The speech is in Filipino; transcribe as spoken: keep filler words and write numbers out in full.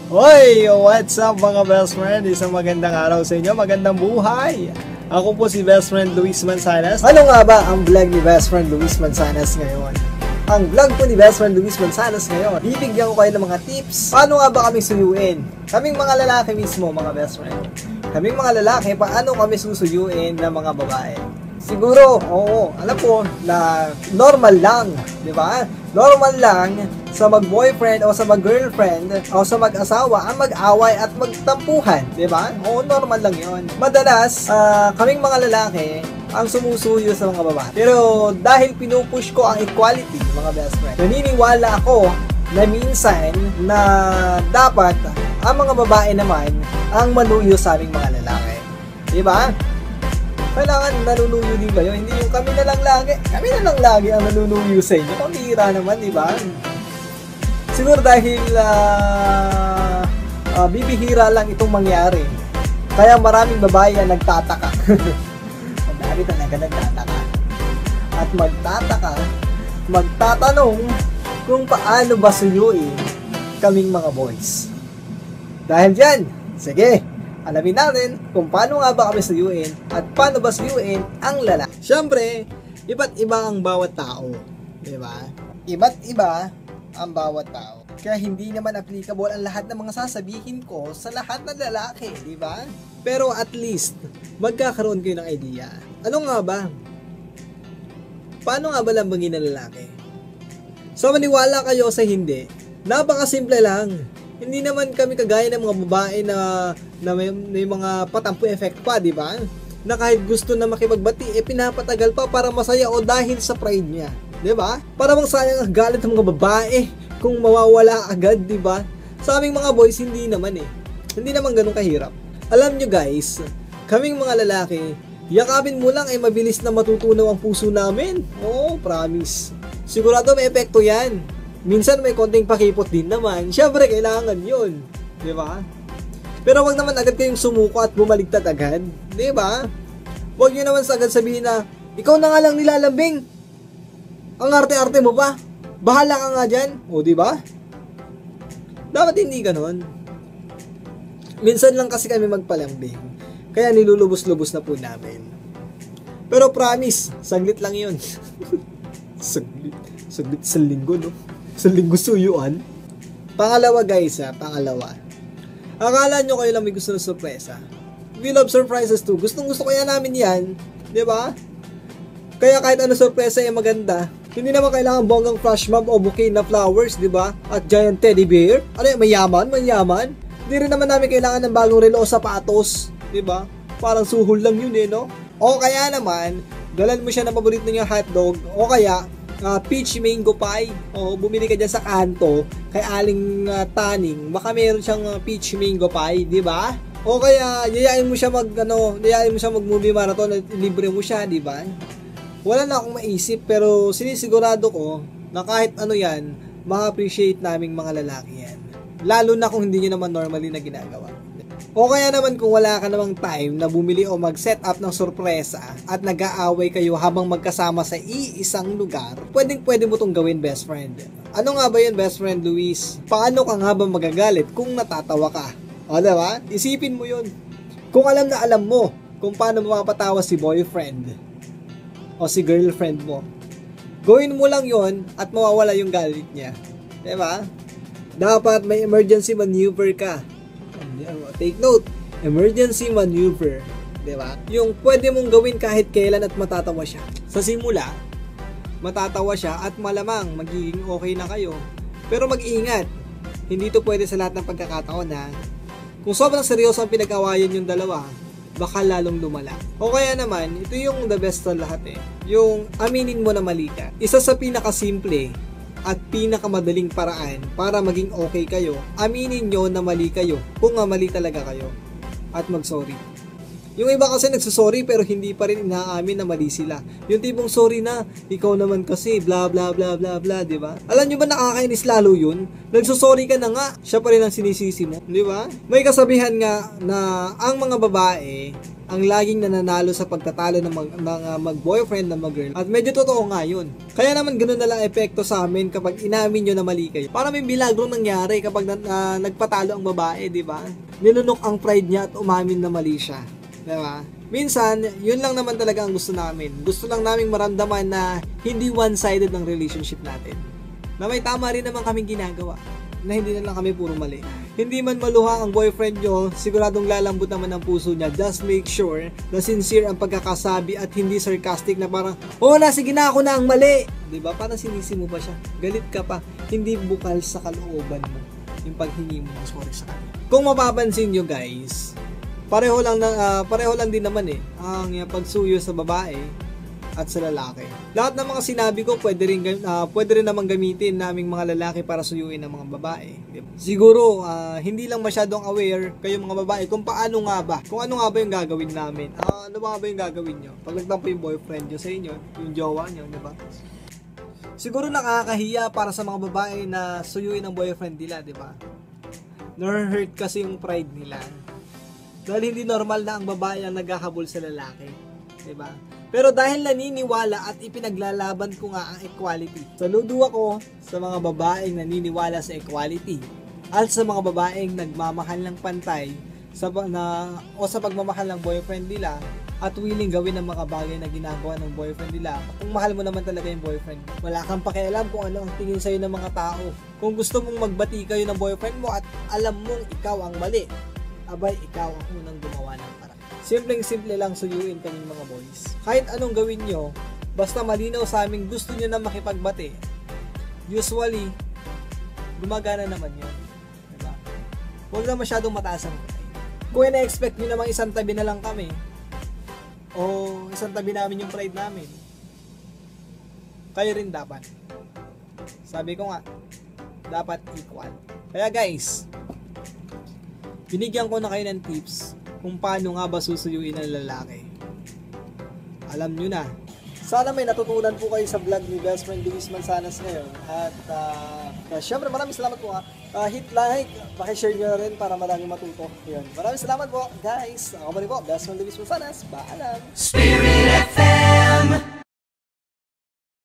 Hoy! What's up mga best friend? Isang magandang araw sa inyo, magandang buhay! Ako po si best friend Luis Manzanas. Ano nga ba ang vlog ni best friend Luis Manzanas ngayon? Ang vlog po ni best friend Luis Manzanas ngayon, bibigyan ko kayo ng mga tips. Paano nga ba kami suyuin? Kaming mga lalaki mismo mga best friend. Kaming mga lalaki, paano kami susuyuin ng mga babae? Siguro, oo, alam ko na normal lang, di ba? Normal lang sa mag-boyfriend o sa mag-girlfriend o sa mag-asawa ang mag-away at magtampuhan, di ba? Oo, normal lang yon. Madalas, uh, kaming mga lalaki ang sumusuyo sa mga babae. Pero dahil pinupush ko ang equality, mga best friend, naniniwala ako na minsan na dapat ang mga babae naman ang manuyo sa aming mga lalaki. Di ba? Kailangan nanunuyo din kayo, hindi yung kami na lang lagi. Kami na lang lagi ang nanunuyo sa inyo. Pambihira naman, di ba? Siguro dahil uh, uh, bibihira lang itong mangyari. Kaya maraming babae ang nagtataka. Madami talaga nagtataka. At magtataka, magtatanong kung paano ba suyuin kaming mga boys. Dahil dyan, sige, alamin natin kung paano nga ba kami suyuin at paano ba suyuin ang lalaki. Siyempre, iba't iba ang bawat tao, di ba? Iba't iba ang bawat tao. Kaya hindi naman applicable ang lahat ng mga sasabihin ko sa lahat ng lalaki, di ba? Pero at least, magkakaroon kayo ng idea. Ano nga ba? Paano nga ba lambangin ng lalaki? So maniwala kayo sa hindi, napakasimple lang. Hindi naman kami kagaya ng mga babae na, na may, may mga patampo effect pa, di ba? Na kahit gusto na makipagbati, eh pinapatagal pa para masaya o dahil sa pride niya. Di ba? Para bang sayang ang galit ng mga babae kung mawawala agad, di ba? Sa aming mga boys, hindi naman eh. Hindi naman ganun kahirap. Alam nyo guys, kaming mga lalaki, yakapin mo lang ay mabilis na matutunaw ang puso namin. Oo, promise. Sigurado may epekto yan. Minsan may konting pakipot din naman. Syempre, kailangan yun. Di ba? Pero wag naman agad kayong sumuko at bumaligtad agad. Di ba? Wag nyo naman agad sabihin na, ikaw na nga lang nilalambing. Ang arte-arte mo pa. Bahala ka nga dyan. O, di ba? Dapat hindi ganon. Minsan lang kasi kami magpalambing. Kaya nilulubos-lubos na po namin. Pero promise, saglit lang yun. saglit. Saglit sa linggo, no? Sa linggo suyuan. Pangalawa guys ha, pangalawa. Akala nyo kayo lang may gusto ng sorpresa. We love surprises too. Gustong gusto kaya namin yan. Di ba? Kaya kahit ano sorpresa ay maganda. Hindi naman kailangan bonggang flash mob o bouquet na flowers, di ba? At giant teddy bear. Ano yan, mayaman, mayaman. Hindi rin naman namin kailangan ng bagong relo o sapatos. Di ba? Parang suhol lang yun eh, no? O kaya naman, dalan mo siya ng paborito niyang hotdog. O kaya, Uh, peach mango pie. O, bumili ka dyan sa kanto kay Aling uh, Taning. Baka meron siyang uh, peach mango pie, di ba? O kaya yayain mo siya mag ano, yayain mo siya mag movie marathon at libre mo siya, di ba? Wala na akong maisip pero sinisigurado ko na kahit ano yan, ma-appreciate naming mga lalaki yan. Lalo na kung hindi niyo naman normally na ginagawa. O kaya naman kung wala ka namang time na bumili o mag-set up ng sorpresa at nag-aaway kayo habang magkasama sa iisang lugar, pwedeng pwede mo itong gawin, best friend. Ano nga ba yun, best friend Luis? Paano ka nga ba magagalit kung natatawa ka? O diba? Isipin mo yun. Kung alam na alam mo kung paano mapatawa si boyfriend o si girlfriend mo, gawin mo lang yun at mawawala yung galit niya. Diba? Dapat may emergency maneuver ka. Take note, emergency maneuver, di ba? Yung pwede mong gawin kahit kailan at matatawa siya. Sa simula, matatawa siya at malamang magiging okay na kayo. Pero mag-ingat, hindi to pwede sa lahat ng pagkakataon na kung sobrang seryoso ang pinag-awayan yung dalawa, baka lalong lumala. O kaya naman, ito yung the best sa lahat eh. Yung aminin mo na mali ka. Isa sa pinakasimple at pinakamadaling paraan para maging okay kayo, aminin nyo na mali kayo kung nga mali talaga kayo at mag-sorry. Yung iba kasi nagsasorry pero hindi pa rin inaamin na mali sila. Yung tipong sorry na, ikaw naman kasi bla bla bla bla bla, di ba? Alam nyo ba nakakainis lalo yun? Nagsasorry ka na nga, siya pa rin ang sinisisi mo, di ba? May kasabihan nga na ang mga babae ang laging nananalo sa pagtatalo ng, mag, ng uh, mag-boyfriend na mag-girl. At medyo totoo nga yun. Kaya naman ganun na lang epekto sa amin kapag inamin nyo na mali kayo. Para may bilagrong nangyari kapag na, uh, nagpatalo ang babae, di ba? Nilunok ang pride niya at umamin na mali siya. Di ba? Minsan, yun lang naman talaga ang gusto namin. Gusto lang naming maramdaman na hindi one-sided ang relationship natin. Na may tama rin naman kaming ginagawa. Na hindi na lang kami puro mali. Hindi man maluha ang boyfriend nyo, siguradong lalambot naman ang puso niya. Just make sure na sincere ang pagkakasabi at hindi sarcastic na parang, oh na, sige na, ako na ang mali. Diba? Parang sinisi mo ba siya? Galit ka pa. Hindi bukal sa kalooban mo yung paghingi mo ng sorry sa kanya. Kung mapapansin nyo guys, pareho lang, na, uh, pareho lang din naman eh ang uh, pagsuyo sa babae at sa lalaki. Lahat ng mga sinabi ko pwede rin, uh, pwede rin naman gamitin naming mga lalaki para suyuin ang mga babae. Siguro, uh, hindi lang masyadong aware kayong mga babae kung paano nga ba, kung ano nga ba yung gagawin namin. Uh, ano ba nga ba yung gagawin nyo? Pag nagtampo yung boyfriend nyo sa inyo, yung jowa nyo, diba? Siguro nakakahiya para sa mga babae na suyuin ang boyfriend nila, diba? Nor-hurt kasi yung pride nila. Dahil hindi normal na ang babae ang naghahabol sa lalaki. Diba? Pero dahil naniniwala at ipinaglalaban ko nga ang equality. Saludo ako sa mga babaeng naniniwala sa equality at sa mga babaeng nagmamahal ng pantay sa, na, o sa pagmamahal ng boyfriend nila at willing gawin ang mga bagay na ginagawa ng boyfriend nila. Kung mahal mo naman talaga yung boyfriend, wala kang pakialam kung ano ang tingin sa'yo ng mga tao. Kung gusto mong magbati kayo ng boyfriend mo at alam mong ikaw ang mali, abay ikaw ang unang gumawa ng paraan. Simpleng-simple lang suyuin kanyang mga boys. Kahit anong gawin nyo, basta malinaw sa amin gusto nyo na makipagbati. Usually, gumagana naman yun. Diba? Huwag na masyadong mataas ang kulay. Kung ina-expect nyo namang isang tabi na lang kami, o isang tabi namin yung pride namin, kayo rin dapat. Sabi ko nga, dapat equal. Kaya guys, binigyan ko na kayo ng tips kung paano nga ba susuyuin ang lalaki. Alam nyo na. Sana may natutunan po kayo sa vlog ni Best Friend Luis Manzanas ngayon. At uh, uh, syempre maraming salamat po ha. Uh, hit like, pakishare nyo na rin para maraming matuto. Yun. Maraming salamat po guys. Ako pa rin po, Best Friend Luis Manzanas. Paalam. Spirit F M